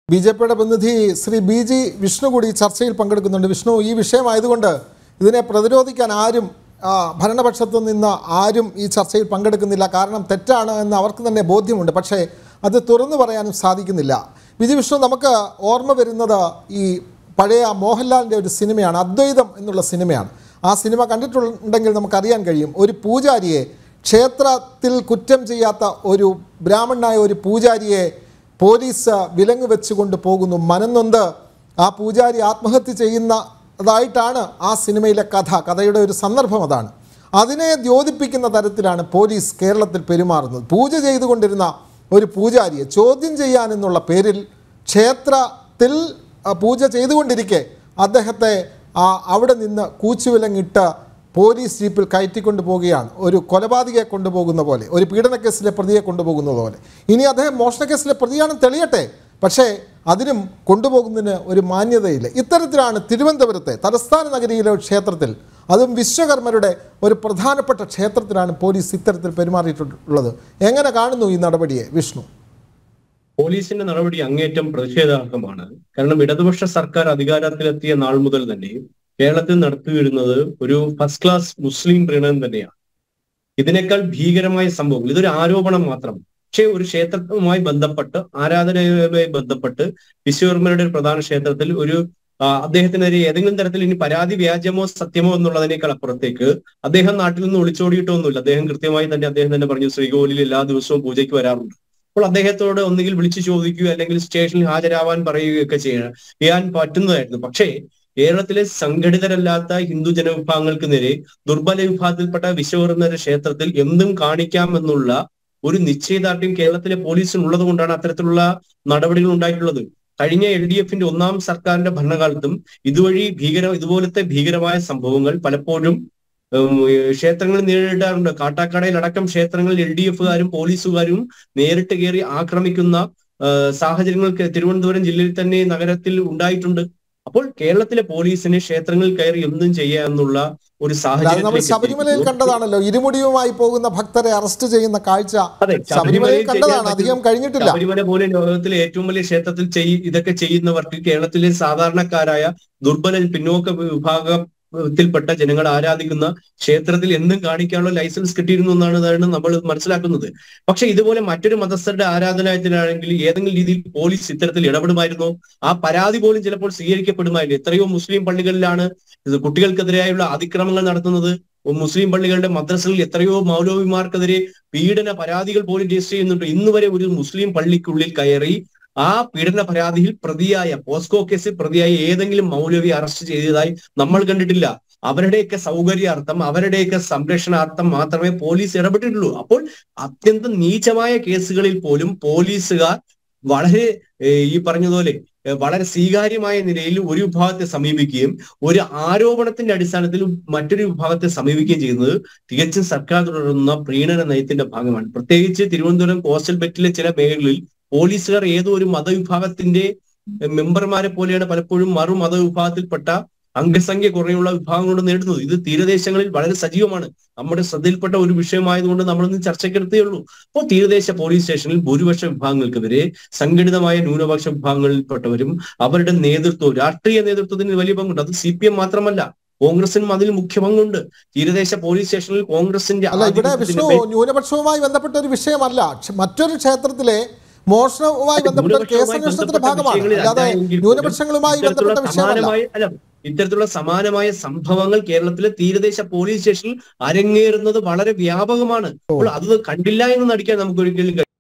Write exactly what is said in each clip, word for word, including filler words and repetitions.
B J പിയുടെ പ്രതിനിധി Shri B G Vishnu കൂടി ചർച്ചയിൽ പങ്കെടുക്കുന്നുണ്ട്. വിഷ്ണു, ഈ വിഷയമായതുകൊണ്ട് ഇതിനെ പ്രതിരോധിക്കാൻ ആരും ഭരണപക്ഷത്തു നിന്ന് ആരും ഈ ചർച്ചയിൽ പങ്കെടുക്കുന്നില്ല. കാരണം തെറ്റാണ് എന്ന് അവർക്ക് തന്നെ ബോധ്യമുണ്ട്. പക്ഷേ അത് തുറന്നു പറയാനും സാധിക്കുന്നില്ല. ബി ജി വിഷ്ണു, നമുക്ക് ഓർമ്മ വരുന്നത് ഈ പഴയ മോഹൻലാലിൻ്റെ ഒരു സിനിമയാണ്, അദ്വൈതം എന്നുള്ള സിനിമയാണ്. ആ സിനിമ കണ്ടിട്ടുണ്ടെങ്കിൽ നമുക്കറിയാൻ കഴിയും, ഒരു പൂജാരിയെ, ക്ഷേത്രത്തിൽ കുറ്റം ചെയ്യാത്ത ഒരു ബ്രാഹ്മണനായ ഒരു പൂജാരിയെ പോലീസ് വിലങ്ങ് വെച്ചുകൊണ്ട് പോകുന്നു. മനംനൊന്ത് ആ പൂജാരി ആത്മഹത്യ ചെയ്യുന്നതായിട്ടാണ് ആ സിനിമയിലെ കഥ, കഥയുടെ ഒരു സന്ദർഭം അതാണ്. അതിനെ ദ്യോതിപ്പിക്കുന്ന തരത്തിലാണ് പോലീസ് കേരളത്തിൽ പെരുമാറുന്നത്. പൂജ ചെയ്തുകൊണ്ടിരുന്ന ഒരു പൂജാരിയെ ചോദ്യം ചെയ്യാനെന്നുള്ള പേരിൽ ക്ഷേത്രത്തിൽ പൂജ ചെയ്തുകൊണ്ടിരിക്കെ അദ്ദേഹത്തെ അവിടെ നിന്ന് കൂച്ചുവിലങ്ങിട്ട് പോലീസ് ജീപ്പിൽ കയറ്റിക്കൊണ്ടു പോവുകയാണ്. ഒരു കൊലപാതകയെ കൊണ്ടുപോകുന്ന പോലെ, ഒരു പീഡനക്കേസിലെ പ്രതിയെ കൊണ്ടുപോകുന്നത് പോലെ. ഇനി അദ്ദേഹം മോഷണക്കേസിലെ പ്രതിയാണെന്ന് തെളിയട്ടെ, പക്ഷേ അതിനും കൊണ്ടുപോകുന്നതിന് ഒരു മാന്യതയില്ല. ഇത്തരത്തിലാണ് തിരുവനന്തപുരത്തെ തലസ്ഥാന നഗരിയിലെ ക്ഷേത്രത്തിൽ, അതും വിശ്വകർമ്മരുടെ ഒരു പ്രധാനപ്പെട്ട ക്ഷേത്രത്തിലാണ് പോലീസ് ഇത്തരത്തിൽ പെരുമാറിയിട്ടുള്ളത്. എങ്ങനെ കാണുന്നു ഈ നടപടിയെ വിഷ്ണു? പോലീസിന്റെ നടപടി അങ്ങേറ്റം പ്രതിഷേധാർഹമാണ്. കാരണം ഇടതുപക്ഷ സർക്കാർ അധികാരത്തിലെത്തിയ നാൾ മുതൽ തന്നെ കേരളത്തിൽ നടത്തിവരുന്നത് ഒരു ഫസ്റ്റ് ക്ലാസ് മുസ്ലിം പ്രീണനം തന്നെയാണ്. ഇതിനേക്കാൾ ഭീകരമായ സംഭവങ്ങൾ, ഇതൊരു ആരോപണം മാത്രം. പക്ഷേ ഒരു ക്ഷേത്രവുമായി ബന്ധപ്പെട്ട്, ആരാധനയുമായി ബന്ധപ്പെട്ട് വിശ്വകർമ്മരുടെ ഒരു പ്രധാന ക്ഷേത്രത്തിൽ ഒരു അദ്ദേഹത്തിനെതിരെ ഏതെങ്കിലും തരത്തിൽ ഇനി പരാതി വ്യാജമോ സത്യമോ എന്നുള്ളതിനേക്കാൾ അപ്പുറത്തേക്ക് അദ്ദേഹം നാട്ടിൽ നിന്ന് ഒളിച്ചോടിയിട്ടൊന്നുമില്ല. അദ്ദേഹം കൃത്യമായി തന്നെ അദ്ദേഹം തന്നെ പറഞ്ഞു, ശ്രീകോവിലിൽ എല്ലാ ദിവസവും പൂജയ്ക്ക് വരാറുണ്ട്. അപ്പോൾ അദ്ദേഹത്തോട് ഒന്നുകിൽ വിളിച്ചു ചോദിക്കുകയോ അല്ലെങ്കിൽ സ്റ്റേഷനിൽ ഹാജരാവാൻ പറയുകയൊക്കെ ചെയ്യാൻ ചെയ്യാൻ പറ്റുന്നതായിരുന്നു. പക്ഷേ കേരളത്തിലെ സംഘടിതരല്ലാത്ത ഹിന്ദു ജനവിഭാഗങ്ങൾക്ക് നേരെ ദുർബല വിഭാഗത്തിൽപ്പെട്ട വിശ്വകർമ്മരുടെ ക്ഷേത്രത്തിൽ എന്തും കാണിക്കാമെന്നുള്ള ഒരു നിശ്ചയദാർഢ്യം കേരളത്തിലെ പോലീസിനുള്ളത് കൊണ്ടാണ് അത്തരത്തിലുള്ള നടപടികൾ ഉണ്ടായിട്ടുള്ളത്. കഴിഞ്ഞ എൽ ഡി എഫിന്റെ ഒന്നാം സർക്കാരിന്റെ ഭരണകാലത്തും ഇതുവഴി ഭീകര ഇതുപോലത്തെ ഭീകരമായ സംഭവങ്ങൾ പലപ്പോഴും ക്ഷേത്രങ്ങളിൽ നേരിടാറുണ്ട്. കാട്ടാക്കടയിൽ അടക്കം ക്ഷേത്രങ്ങളിൽ എൽ ഡി എഫുകാരും പോലീസുകാരും നേരിട്ട് കയറി ആക്രമിക്കുന്ന സാഹചര്യങ്ങൾ തിരുവനന്തപുരം ജില്ലയിൽ തന്നെ നഗരത്തിൽ ഉണ്ടായിട്ടുണ്ട്. അപ്പോൾ കേരളത്തിലെ പോലീസിന് ക്ഷേത്രങ്ങളിൽ കയറി എന്തും ചെയ്യാമെന്നുള്ള ഒരു സാഹചര്യം നമ്മൾ ശബരിമലയിൽ കണ്ടതാണല്ലോ, ഇരുമുടിയുമായി പോകുന്ന ഭക്തരെ അറസ്റ്റ് ചെയ്യുന്ന കാഴ്ച ശബരിമലയിൽ കണ്ടതാണ്, അധികം കഴിഞ്ഞിട്ടില്ല. ശബരിമല പോലെ ലോകത്തിലെ ഏറ്റവും വലിയ ക്ഷേത്രത്തിൽ ചെയ് ഇതൊക്കെ ചെയ്യുന്നവർക്ക് കേരളത്തിലെ സാധാരണക്കാരായ ദുർബല പിന്നോക്ക വിഭാഗം ത്തിൽപ്പെട്ട ജനങ്ങൾ ആരാധിക്കുന്ന ക്ഷേത്രത്തിൽ എന്തും കാണിക്കാനുള്ള ലൈസൻസ് കിട്ടിയിരുന്നു എന്നാണ് നമ്മൾ മനസ്സിലാക്കുന്നത്. പക്ഷെ ഇതുപോലെ മറ്റൊരു മതസ്ഥരുടെ ആരാധനാലയത്തിലാണെങ്കിൽ ഏതെങ്കിലും രീതിയിൽ പോലീസ് ഇത്തരത്തിൽ ഇടപെടുമായിരുന്നോ? ആ പരാതി പോലും ചിലപ്പോൾ സ്വീകരിക്കപ്പെടുമായിരുന്നു. എത്രയോ മുസ്ലിം പള്ളികളിലാണ് കുട്ടികൾക്കെതിരെയുള്ള അതിക്രമങ്ങൾ നടത്തുന്നത്. മുസ്ലിം പള്ളികളുടെ മദ്രസകളിൽ എത്രയോ മൗലവിമാർക്കെതിരെ പീഡന പരാതികൾ പോലും രജിസ്റ്റർ ചെയ്യുന്നുണ്ട്. ഇന്ന് വരെ ഒരു മുസ്ലിം പള്ളിക്കുള്ളിൽ കയറി ആ പീഡന പരാതിയിൽ പ്രതിയായ, പോസ്കോ കേസിൽ പ്രതിയായ ഏതെങ്കിലും മൗലവി അറസ്റ്റ് ചെയ്തതായി നമ്മൾ കണ്ടിട്ടില്ല. അവരുടെയൊക്കെ സൗകര്യാർത്ഥം, അവരുടെയൊക്കെ സംരക്ഷണാർത്ഥം മാത്രമേ പോലീസ് ഇടപെട്ടിട്ടുള്ളൂ. അപ്പോൾ അത്യന്തം നീചമായ കേസുകളിൽ പോലും പോലീസുകാർ വളരെ ഈ പറഞ്ഞതുപോലെ വളരെ സ്വീകാര്യമായ നിലയിൽ ഒരു വിഭാഗത്തെ സമീപിക്കുകയും ഒരു ആരോപണത്തിന്റെ അടിസ്ഥാനത്തിൽ മറ്റൊരു വിഭാഗത്തെ സമീപിക്കുകയും ചെയ്യുന്നത് തികച്ചും സർക്കാർ തുടരുന്ന പ്രീണന നയത്തിന്റെ ഭാഗമാണ്. പ്രത്യേകിച്ച് തിരുവനന്തപുരം കോസ്റ്റൽ ബെൽറ്റിലെ ചില മേഖലകളിൽ പോലീസുകാർ ഏതോ ഒരു മതവിഭാഗത്തിന്റെ മെമ്പർമാരെ പോലെയാണ് പലപ്പോഴും മറു മതവിഭാഗത്തിൽപ്പെട്ട അംഗസംഖ്യ കുറയുള്ള വിഭാഗങ്ങളോട് നേടുന്നത്. ഇത് തീരദേശങ്ങളിൽ വളരെ സജീവമാണ്. നമ്മുടെ ശ്രദ്ധയിൽപ്പെട്ട ഒരു വിഷയമായതുകൊണ്ട് നമ്മളിന്ന് ചർച്ചയ്ക്കെടുത്തേ ഉള്ളൂ. അപ്പോൾ തീരദേശ പോലീസ് സ്റ്റേഷനിൽ ഭൂരിപക്ഷ വിഭാഗങ്ങൾക്കെതിരെ സംഘടിതമായ ന്യൂനപക്ഷ വിഭാഗങ്ങളിൽപ്പെട്ടവരും അവരുടെ നേതൃത്വവും, രാഷ്ട്രീയ നേതൃത്വത്തിന് വലിയ പങ്കുണ്ട്. അത് സി പി എം മാത്രമല്ല, കോൺഗ്രസിനും അതിൽ മുഖ്യ പങ്കുണ്ട്. തീരദേശ പോലീസ് സ്റ്റേഷനിൽ കോൺഗ്രസിന്റെ ന്യൂനപക്ഷവുമായി ബന്ധപ്പെട്ട ഒരു വിഷയമല്ല, മറ്റൊരു ക്ഷേത്രത്തിലെ മോഷണവുമായി ബന്ധപ്പെട്ട കേസന്വേഷണത്തിന്റെ ഭാഗമാണ്, അല്ലാതെ ന്യൂനപക്ഷങ്ങളുമായി ബന്ധപ്പെട്ട വിഷയമല്ല. ഇത്തരത്തിലുള്ള സമാനമായ സംഭവങ്ങൾ കേരളത്തിലെ തീരദേശ പോലീസ് സ്റ്റേഷനിൽ അരങ്ങേറുന്നത് വളരെ വ്യാപകമാണ്. അപ്പോൾ അത് കണ്ടില്ല എന്ന് നടിക്കാൻ നമുക്ക് ഒരിക്കലും കഴിയും.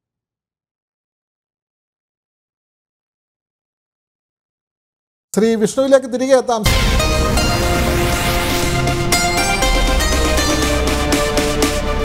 ശ്രീ വിഷ്ണുവിലേക്ക് തിരികെ എത്താം.